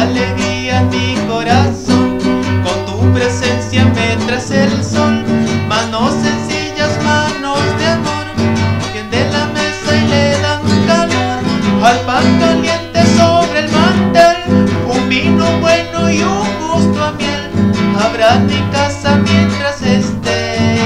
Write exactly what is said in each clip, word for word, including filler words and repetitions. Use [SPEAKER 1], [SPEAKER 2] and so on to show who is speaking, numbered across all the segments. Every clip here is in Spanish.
[SPEAKER 1] alegría en mi corazón, con tu presencia me traes el sol. Manos sencillas, manos de amor, tienden la mesa y le dan calor al pan caliente sobre el mantel, un vino bueno y un gusto a miel habrá en mi casa mientras estés.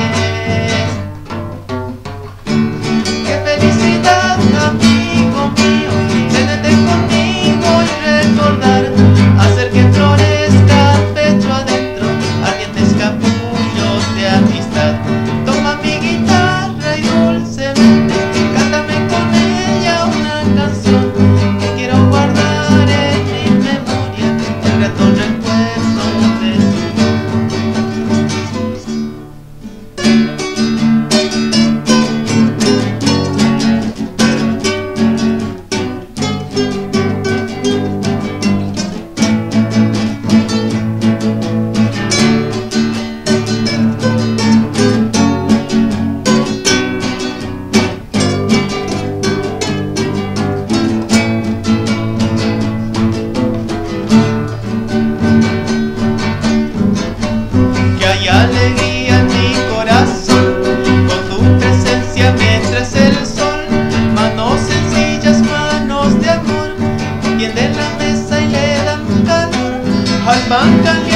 [SPEAKER 1] ¡Qué felicidad, amigo mío, tenerte conmigo y recordar, hacer que florezca pecho adentro ardientes capullos de amistad! Toma mi guitarra y dulcemente cántame con ella una canción que quiero guardar en mi memoria, el grato recuerdo de tu alegría en mi corazón, con tu presencia me traes el sol. Manos sencillas, manos de amor, tienden la mesa y le dan calor al pan caliente